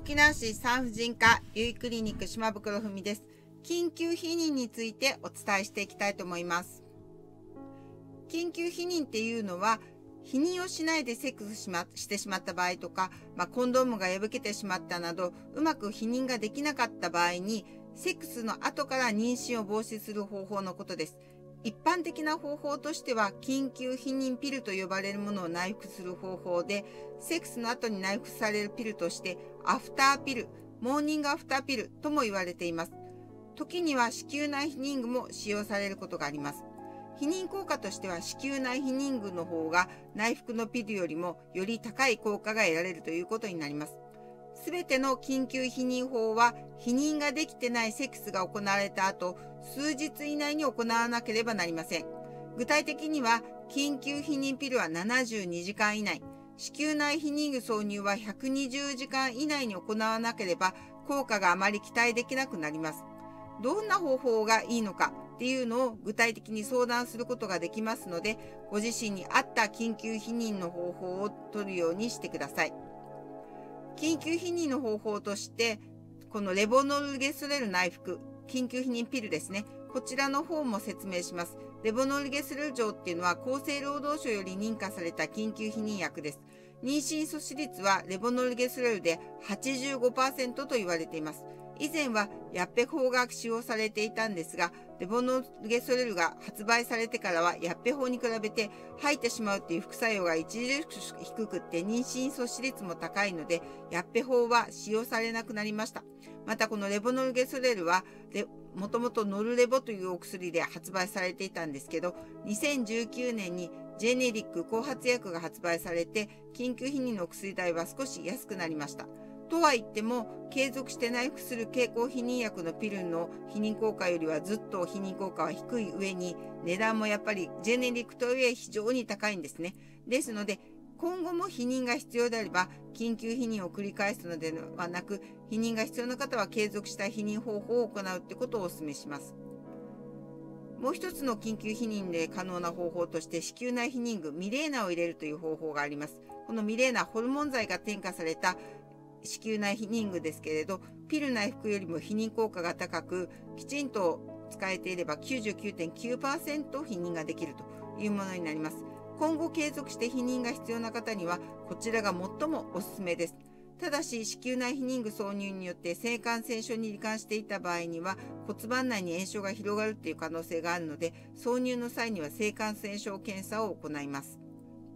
沖縄市産婦人科ゆいクリニック島袋文です。緊急避妊についてお伝えしていきたいと思います。緊急避妊っていうのは、避妊をしないでセックスしてしまった場合とか、コンドームが破けてしまったなど、うまく避妊ができなかった場合に、セックスの後から妊娠を防止する方法のことです。一般的な方法としては、緊急避妊ピルと呼ばれるものを内服する方法で、セックスの後に内服されるピルとして、アフターピル、モーニングアフターピルとも言われています。時には子宮内避妊具も使用されることがあります。避妊効果としては子宮内避妊具の方が内服のピルよりもより高い効果が得られるということになります。すべての緊急避妊法は避妊ができてないセックスが行われた後、数日以内に行わなければなりません。具体的には緊急避妊ピルは72時間以内、子宮内避妊具挿入は120時間以内に行わなければ効果があまり期待できなくなります。どんな方法がいいのかっていうのを具体的に相談することができますので、ご自身に合った緊急避妊の方法を取るようにしてください。緊急避妊の方法として、このレボノルゲスレル内服、緊急避妊ピルですね。こちらの方も説明します。レボノルゲスレル錠っていうのは厚生労働省より認可された緊急避妊薬です。妊娠阻止率はレボノルゲスレルで 85% と言われています。以前はヤッペ法が使用されていたんですが、レボノルゲソレルが発売されてからはヤッペ法に比べて吐いてしまうという副作用が著しく低くって妊娠阻止率も高いので、ヤッペ法は使用されなくなりました。またこのレボノルゲソレルはもともとノルレボというお薬で発売されていたんですけど、2019年にジェネリック後発薬が発売されて、緊急避妊の薬代は少し安くなりました。とは言っても、継続して内服する経口避妊薬のピルの避妊効果よりはずっと避妊効果は低い上に、値段もやっぱりジェネリックとはいえ非常に高いんですね。ですので、今後も避妊が必要であれば、緊急避妊を繰り返すのではなく、避妊が必要な方は継続した避妊方法を行うってことをお勧めします。もう一つの緊急避妊で可能な方法として、子宮内避妊具ミレーナを入れるという方法があります。このミレーナ、ホルモン剤が添加された子宮内避妊具ですけれど、ピル内服よりも避妊効果が高く、きちんと使えていれば 99.9% 避妊ができるというものになります。今後継続して避妊が必要な方には、こちらが最もおすすめです。ただし、子宮内避妊具挿入によって性感染症に罹患していた場合には、骨盤内に炎症が広がるという可能性があるので、挿入の際には性感染症検査を行います。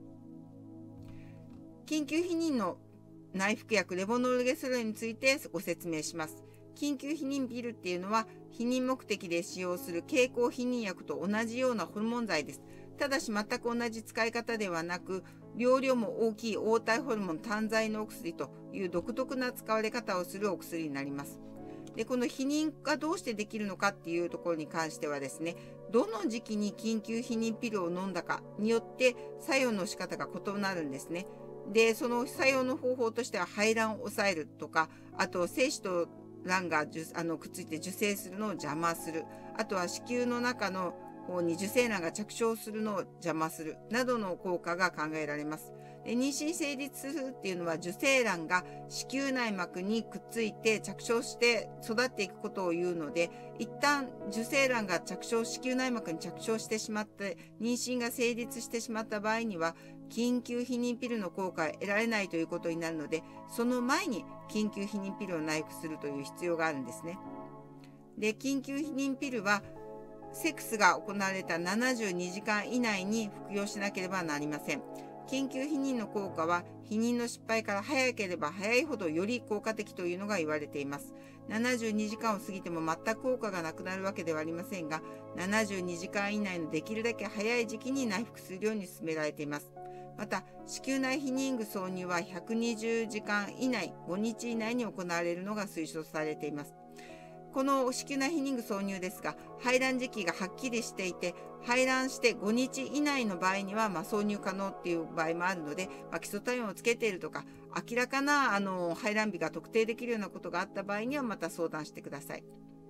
緊急避妊の内服薬レボノルゲソレルについてご説明します。緊急避妊ピルっていうのは、避妊目的で使用する経口避妊薬と同じようなホルモン剤です。ただし全く同じ使い方ではなく、容量も大きい黄体ホルモン単剤のお薬という独特な使われ方をするお薬になります。で、この避妊がどうしてできるのかっていうところに関してはですね、どの時期に緊急避妊ピルを飲んだかによって作用の仕方が異なるんですね。で、その作用の方法としては排卵を抑えるとか、あと精子と卵がくっついて受精するのを邪魔する、あとは子宮の中の方に受精卵が着床するのを邪魔するなどの効果が考えられます。で、妊娠成立するっていうのは受精卵が子宮内膜にくっついて着床して育っていくことを言うので、一旦受精卵が子宮内膜に着床してしまって妊娠が成立してしまった場合には、緊急避妊ピルの効果が得られないということになるので、その前に緊急避妊ピルを内服するという必要があるんですね。で、緊急避妊ピルはセックスが行われた72時間以内に服用しなければなりません。緊急避妊の効果は避妊の失敗から早ければ早いほどより効果的というのが言われています。72時間を過ぎても全く効果がなくなるわけではありませんが、72時間以内のできるだけ早い時期に内服するように勧められています。また、子宮内避妊具挿入は120時間以内、5日以内に行われるのが推奨されています。この子宮内避妊具挿入ですが、排卵時期がはっきりしていて、排卵して5日以内の場合には、挿入可能っていう場合もあるので、基礎体温をつけているとか、明らかな排卵日が特定できるようなことがあった場合には、また相談してください。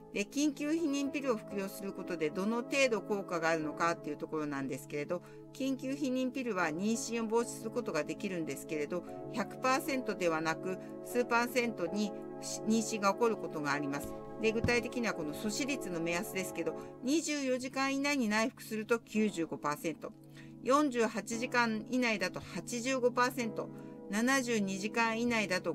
で、緊急避妊ピルを服用することでどの程度効果があるのかっていうところなんですけれど、緊急避妊ピルは妊娠を防止することができるんですけれど、100% ではなく数%に妊娠が起こることがあります。で、具体的にはこの阻止率の目安ですけど、24時間以内に内服すると 95%、48時間以内だと 85%、72時間以内だと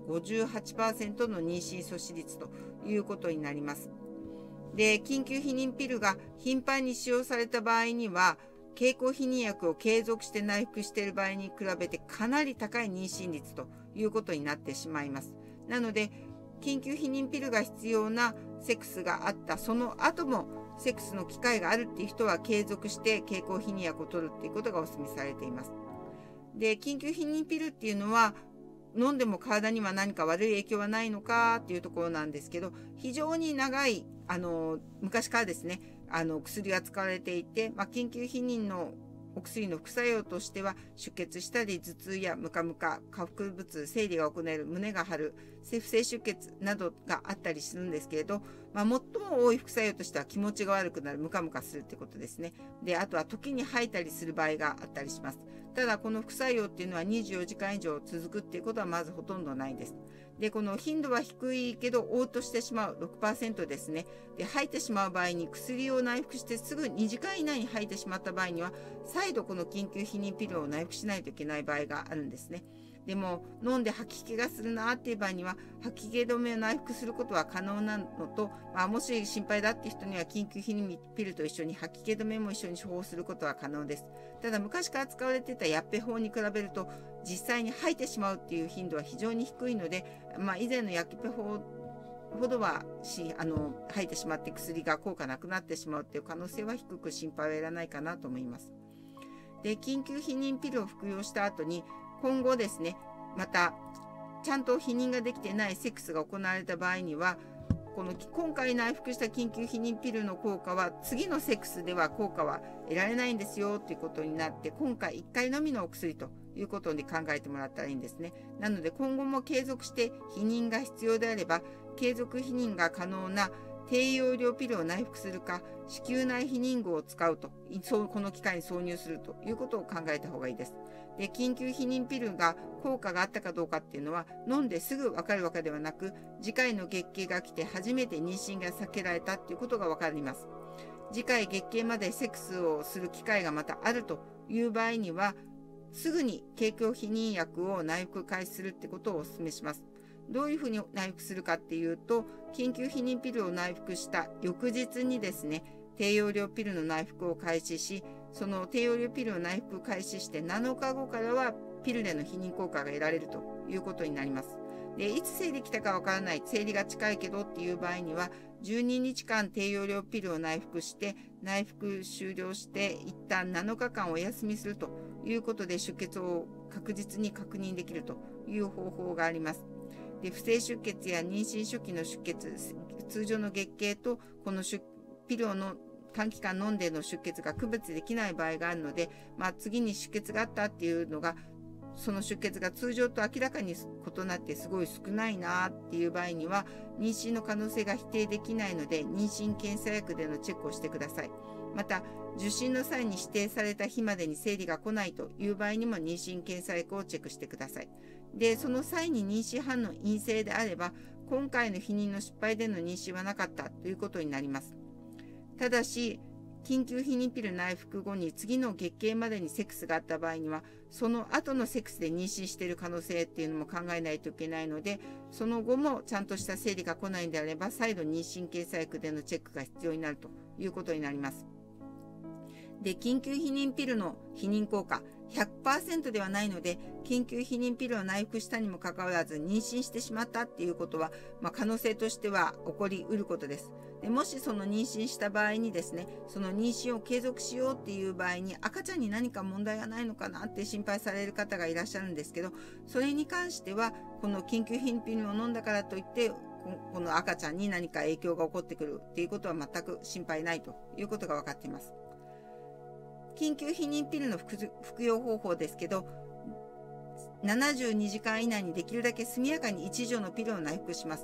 58% の妊娠阻止率ということになります。で、緊急避妊ピルが頻繁に使用された場合には、経口避妊薬を継続して内服している場合に比べてかなり高い妊娠率ということになってしまいます。なので、緊急避妊ピルが必要なセックスがあったその後もセックスの機会があるっていう人は継続して経口避妊薬を取るっていうことがお勧めされています。で、緊急避妊ピルっていうのは飲んでも体には何か悪い影響はないのかっていうところなんですけど、非常に長い昔からですね薬が使われていて、緊急避妊のお薬の副作用としては出血したり頭痛やムカムカ、下腹部痛、生理が行える、胸が張る、不正出血などがあったりするんですけれど、最も多い副作用としては気持ちが悪くなる、ムカムカするってことですね。で、あとは時に吐いたりする場合があったりします。ただこの副作用っていうのは24時間以上続くっていうことはまずほとんどないです。で、この頻度は低いけど嘔吐してしまう 6% ですね。で、吐いてしまう場合に薬を内服してすぐ2時間以内に吐いてしまった場合には再度この緊急避妊ピルを内服しないといけない場合があるんですね。でも飲んで吐き気がするなっていう場合には吐き気止めを内服することは可能なのと、もし心配だっていう人には緊急避妊ピルと一緒に吐き気止めも一緒に処方することは可能です。ただ昔から使われていたヤッペ法に比べると実際に吐いてしまうっていう頻度は非常に低いので、以前のヤッペ法ほどは吐いてしまって薬が効果なくなってしまうっていう可能性は低く心配はいらないかなと思います。で、緊急避妊ピルを服用した後に今後ですね、またちゃんと避妊ができてないセックスが行われた場合には、この今回内服した緊急避妊ピルの効果は次のセックスでは効果は得られないんですよということになって、今回1回のみのお薬ということで考えてもらったらいいんですね。なので今後も継続して避妊が必要であれば、継続避妊が可能な低用量ピルを内服するか、子宮内避妊具を使うと、この機会に挿入するということを考えた方がいいです。で、緊急避妊ピルが効果があったかどうかっていうのは飲んですぐ分かるわけではなく、次回の月経が来て初めて妊娠が避けられたっていうことが分かります。次回月経までセックスをする機会がまたあるという場合には、すぐに経口避妊薬を内服開始するってことをお勧めします。どういうふうに内服するかっていうと、緊急避妊ピルを内服した翌日にですね、低用量ピルの内服を開始し、その低用量ピルを内服開始して7日後からはピルでの避妊効果が得られるということになります。で、いつ生理来たかわからない、生理が近いけどっていう場合には、12日間低用量ピルを内服して、内服終了して一旦7日間お休みするということで出血を確実に確認できるという方法があります。で、不正出血や妊娠初期の出血、通常の月経とこのピルを短期間飲んでの出血が区別できない場合があるので、次に出血があったっていうのが、その出血が通常と明らかに異なってすごい少ないなっていう場合には、妊娠の可能性が否定できないので、妊娠検査薬でのチェックをしてください。また、受診の際に指定された日までに生理が来ないという場合にも妊娠検査薬をチェックしてください。で、その際に妊娠反応陰性であれば、今回の避妊の失敗での妊娠はなかったということになります。ただし、緊急避妊ピル内服後に次の月経までにセックスがあった場合には、その後のセックスで妊娠している可能性っていうのも考えないといけないので、その後もちゃんとした生理が来ないんであれば、再度妊娠検査薬でのチェックが必要になるということになります。で、緊急避妊ピルの避妊効果 100% ではないので、緊急避妊ピルを内服したにもかかわらず妊娠してしまったっていうことは、可能性としては起こりうることです。で、もしその妊娠した場合にですね、その妊娠を継続しようっていう場合に赤ちゃんに何か問題がないのかなって心配される方がいらっしゃるんですけど、それに関してはこの緊急避妊ピルを飲んだからといってこの赤ちゃんに何か影響が起こってくるっていうことは全く心配ないということが分かっています。緊急避妊ピルの服用方法ですけど、72時間以内にできるだけ速やかに1錠のピルを内服します。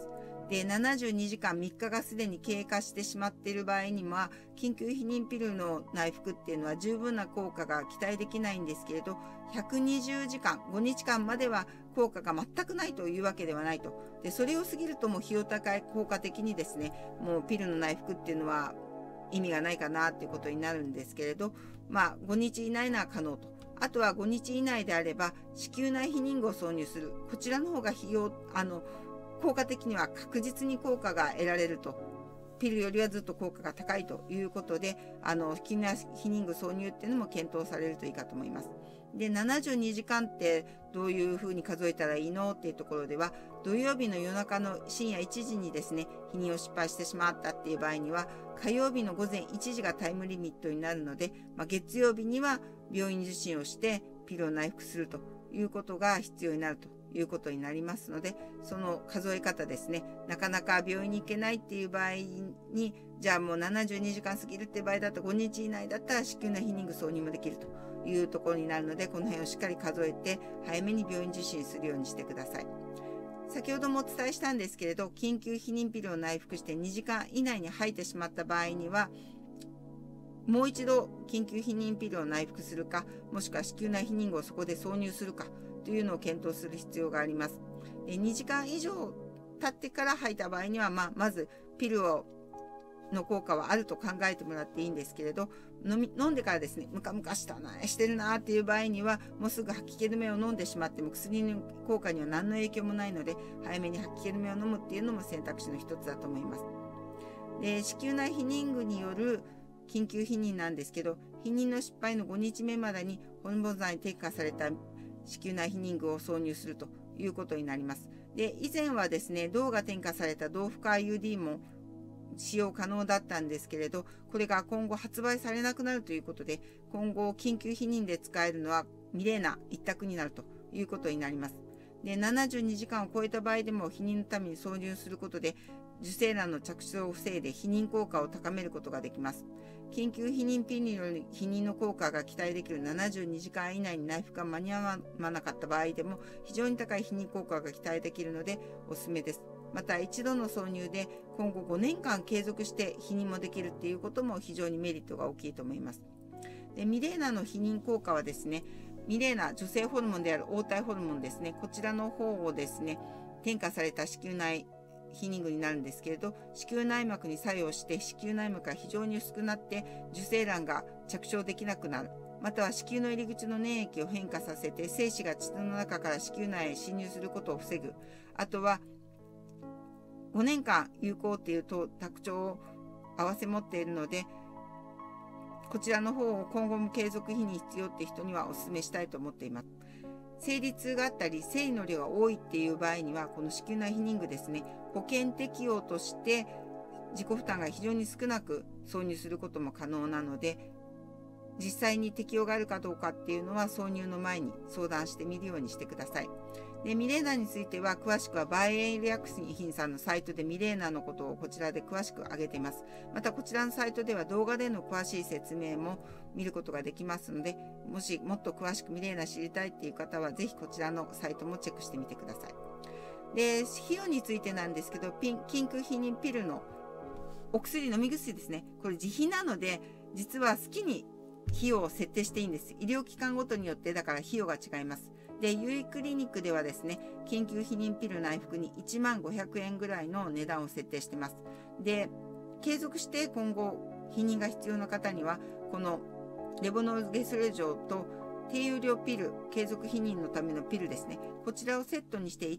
で、72時間3日がすでに経過してしまっている場合には、緊急避妊ピルの内服っていうのは十分な効果が期待できないんですけれど、120時間、5日間までは効果が全くないというわけではないと。で、それを過ぎるともう費用高い効果的にですね、もうピルの内服っていうのは意味がないかなっていうことになるんですけれど、5日以内なら可能と。あとは5日以内であれば、子宮内避妊具を挿入する。こちらの方が効果的には確実に効果が得られると。ピルよりはずっと効果が高いということで、子宮内避妊具挿入っていうのも検討されるといいかと思います。で、72時間ってどういうふうに数えたらいいのっていうところでは、土曜日の夜中の深夜1時にですね、避妊を失敗してしまったっていう場合には、火曜日の午前1時がタイムリミットになるので、月曜日には病院受診をしてピルを内服するということが必要になるということになりますので、その数え方ですね、なかなか病院に行けないっていう場合に、じゃあもう72時間過ぎるっていう場合だと5日以内だったら子宮内避妊具挿入もできるというところになるので、この辺をしっかり数えて早めに病院受診するようにしてください。先ほどもお伝えしたんですけれど、緊急避妊ピルを内服して2時間以内に吐いてしまった場合には、もう一度緊急避妊ピルを内服するか、もしくは子宮内避妊具をそこで挿入するかというのを検討する必要があります。2時間以上経ってから吐いた場合には、まずピルの効果はあると考えてもらっていいんですけれど、飲んでからですね、ムカムカしてるなっていう場合には、もうすぐ吐き気止めを飲んでしまっても薬の効果には何の影響もないので、早めに吐き気止めを飲むっていうのも選択肢の一つだと思います。で、子宮内避妊具による緊急避妊なんですけど、避妊の失敗の5日目までにホルモン剤に添加された子宮内避妊具を挿入するということになります。で、以前はですね、銅が添加された同負荷 IUD も使用可能だったんですけれど、これが今後発売されなくなるということで、今後緊急避妊で使えるのはミレーナ一択になるということになります。で、72時間を超えた場合でも避妊のために挿入することで、受精卵の着床を防いで避妊効果を高めることができます。緊急避妊ピルによる避妊の効果が期待できる72時間以内に内服が間に合わなかった場合でも、非常に高い避妊効果が期待できるのでおすすめです。また一度の挿入で今後5年間継続して避妊もできるっていうことも非常にメリットが大きいと思います。で、ミレーナの避妊効果はですね、ミレーナ、女性ホルモンである黄体ホルモンですね、こちらの方をですね、添加された子宮内避妊具になるんですけれど、子宮内膜に作用して子宮内膜が非常に薄くなって受精卵が着床できなくなる。または子宮の入り口の粘液を変化させて精子が膣の中から子宮内へ侵入することを防ぐ。あとは5年間有効っていう特徴を併せ持っているので、こちらの方を今後も継続避妊必要って人にはお勧めしたいと思っています。生理痛があったり生理の量が多いっていう場合には、この子宮内避妊具ですね、保険適用として自己負担が非常に少なく挿入することも可能なので、実際に適用があるかどうかっていうのは挿入の前に相談してみるようにしてください。で、ミレーナについては詳しくはバイエル薬品さんのサイトでミレーナのことをこちらで詳しく挙げています。またこちらのサイトでは動画での詳しい説明も見ることができますので、もしもっと詳しくミレーナ知りたいっていう方はぜひこちらのサイトもチェックしてみてください。で、費用についてなんですけど、緊急避妊ピルのお薬、飲み薬ですね、これ自費なので実は好きに費用を設定していいんです。医療機関ごとによってだから費用が違います。で、ゆいクリニックではですね、緊急避妊ピル内服に15,000円ぐらいの値段を設定しています。で、継続して今後避妊が必要な方には、このレボノールゲスレ錠と低用量ピル、継続避妊のためのピルですね、こちらをセットにして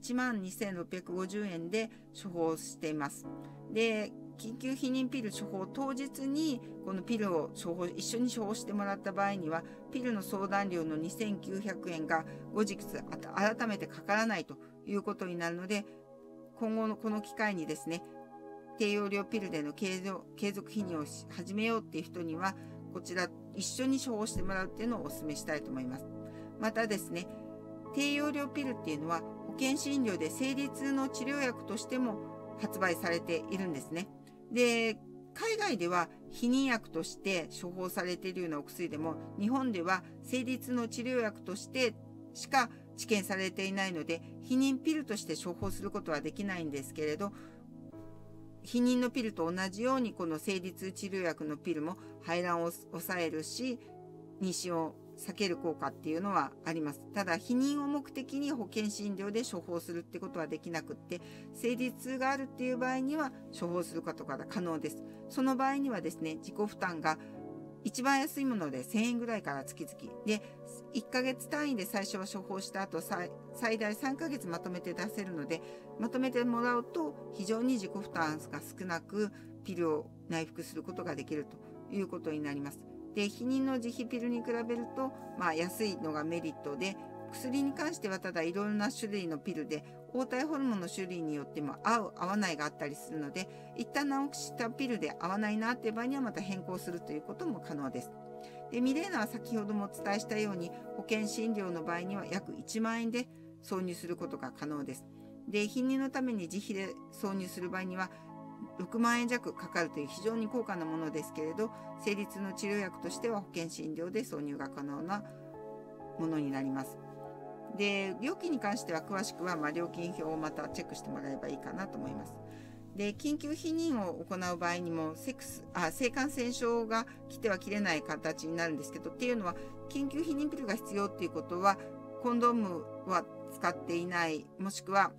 12,650円で処方しています。で、緊急避妊ピル処方当日にこのピルを一緒に処方してもらった場合には、ピルの相談料の2,900円が後日改めてかからないということになるので、今後のこの機会にですね、低用量ピルでの継続避妊を始めようっていう人には、こちら一緒に処方してもらうっていうのをお勧めしたいと思います。またですね、低用量ピルっていうのは保険診療で生理痛の治療薬としても発売されているんですね。で、海外では避妊薬として処方されているようなお薬でも、日本では生理痛の治療薬としてしか治験されていないので、避妊ピルとして処方することはできないんですけれど、 避妊のピルと同じようにこの生理痛治療薬のピルも排卵を抑えるし、妊娠を避ける効果っていうのはあります。ただ避妊を目的に保険診療で処方するってことはできなくって、生理痛があるっていう場合には処方することが可能です。その場合にはですね、自己負担が一番安いもので1000円ぐらいから月々で、1ヶ月単位で最初は処方した後最大3ヶ月まとめて出せるので、まとめてもらうと非常に自己負担が少なくピルを内服することができるということになります。で、避妊の自費ピルに比べると、安いのがメリットで、薬に関してはただいろいろな種類のピルで黄体ホルモンの種類によっても合う合わないがあったりするので、一旦直したピルで合わないなっていう場合にはまた変更するということも可能です。で、ミレーナは先ほどもお伝えしたように保険診療の場合には約1万円で挿入することが可能です。で、避妊のために自費で挿入する場合には6万円弱かかるという非常に高価なものですけれど、生理痛の治療薬としては保険診療で挿入が可能なものになります。で、料金に関しては詳しくは料金表をまたチェックしてもらえばいいかなと思います。で、緊急避妊を行う場合にも性感染症が来ては切れない形になるんですけど、っていうのは緊急避妊ピルが必要っていうことはコンドームは使っていない、もしくは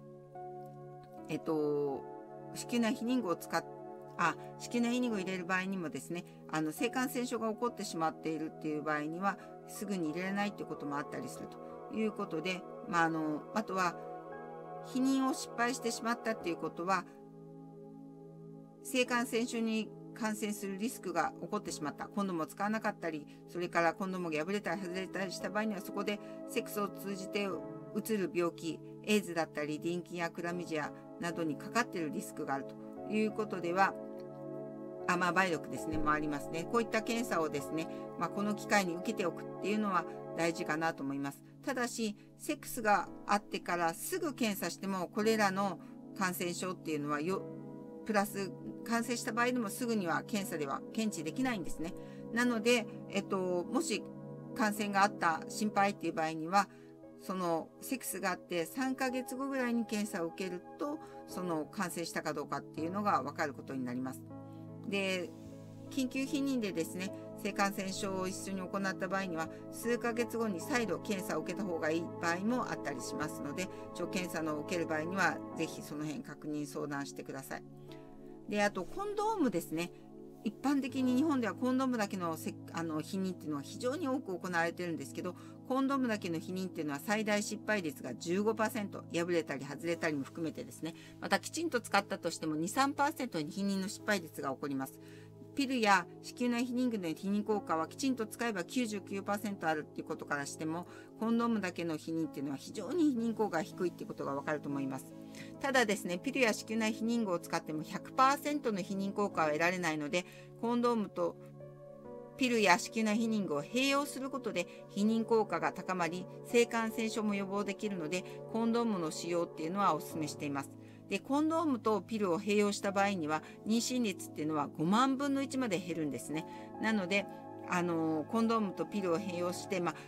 子宮内避妊具を子宮内避妊具を入れる場合にもですね、性感染症が起こってしまっているっていう場合にはすぐに入れられないっていうこともあったりするということで、あとは避妊を失敗してしまったっていうことは性感染症に感染するリスクが起こってしまった、コンドームを使わなかったり、それからコンドームが破れたり外れたりした場合にはそこでセックスを通じてうつる病気、エイズだったり妊娠やクラミジアなどにかかっているリスクがあるということでは、梅毒ですね、もありますね。こういった検査をですね、この機会に受けておくっていうのは大事かなと思います。ただし、セックスがあってからすぐ検査しても、これらの感染症っていうのはプラス感染した場合でもすぐには検査では検知できないんですね。なので、もし感染があった心配っていう場合には、そのセックスがあって3ヶ月後ぐらいに検査を受けると、その感染したかどうかっていうのが分かることになります。で、緊急避妊でですね、性感染症を一緒に行った場合には、数ヶ月後に再度検査を受けた方がいい場合もあったりしますので、検査の受ける場合には、ぜひその辺確認相談してください。で、あと、コンドームですね。一般的に日本ではコンドームだけの避妊っていうのは非常に多く行われてるんですけど、コンドームだけの避妊っていうのは最大失敗率が 15%、破れたり外れたりも含めてですね、またきちんと使ったとしても 2、3% に避妊の失敗率が起こります。ピルや子宮内避妊具の避妊効果はきちんと使えば 99% あるっていうことからしても、コンドームだけの避妊っていうのは非常に避妊効果が低いっていうことがわかると思います。ただですね、ピルや子宮内避妊具を使っても 100% の避妊効果は得られないので、コンドームとピルや子宮内避妊具を併用することで避妊効果が高まり、性感染症も予防できるので、コンドームの使用っていうのはお勧めしています。で、コンドームとピルを併用した場合には、妊娠率っていうのは5万分の1まで減るんですね。なので、コンドームとピルを併用して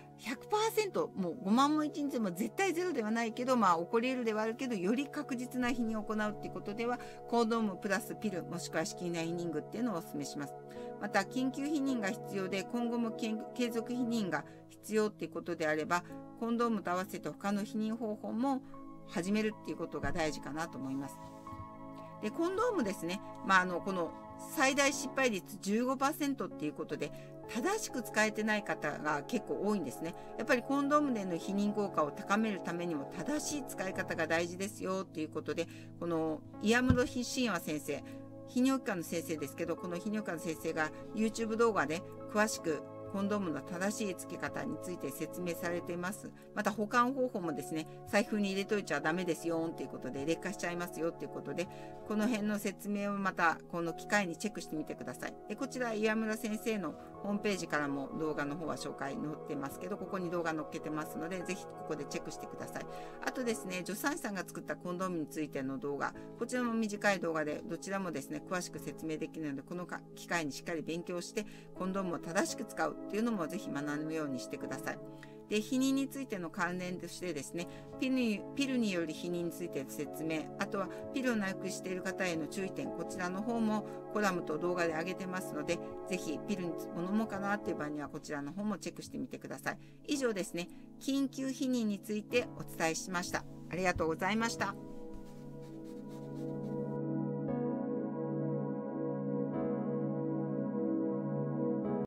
、100%、もう5万分の1日でも絶対ゼロではないけど、起こり得るではあるけど、より確実な避妊を行うっていうことでは、コンドームプラスピル、もしくは子宮内避妊具っていうのをお勧めします。また、緊急避妊が必要で、今後も継続避妊が必要っていうことであれば、コンドームと合わせて他の避妊方法も始めるっていうことが大事かなと思います。で、コンドームですね。この最大失敗率 15% っていうことで、正しく使えてない方が結構多いんですね。やっぱりコンドームでの避妊効果を高めるためにも正しい使い方が大事ですよっていうことで、この岩室信和先生、泌尿器科の先生ですけど、この泌尿器科の先生が YouTube 動画で詳しくコンドームの正しい付け方について説明されています。また保管方法もですね、財布に入れといちゃダメですよっていうことで、劣化しちゃいますよっていうことで、この辺の説明をまたこの機会にチェックしてみてください。で、こちら岩村先生のホームページからも動画の方は紹介載ってますけど、ここに動画載っけてますので、ぜひここでチェックしてください。あとですね、助産師さんが作ったコンドームについての動画、こちらも短い動画で、どちらもですね、詳しく説明できるので、この機会にしっかり勉強して、コンドームを正しく使うっていうのもぜひ学ぶようにしてください。 で、避妊についての関連としてですね、ピルによる避妊についての説明、あとはピルをなくしている方への注意点、こちらの方もコラムと動画で上げてますので、ぜひピルを飲もうかなっていう場合にはこちらの方もチェックしてみてください。以上ですね、緊急避妊についてお伝えしました。ありがとうございました。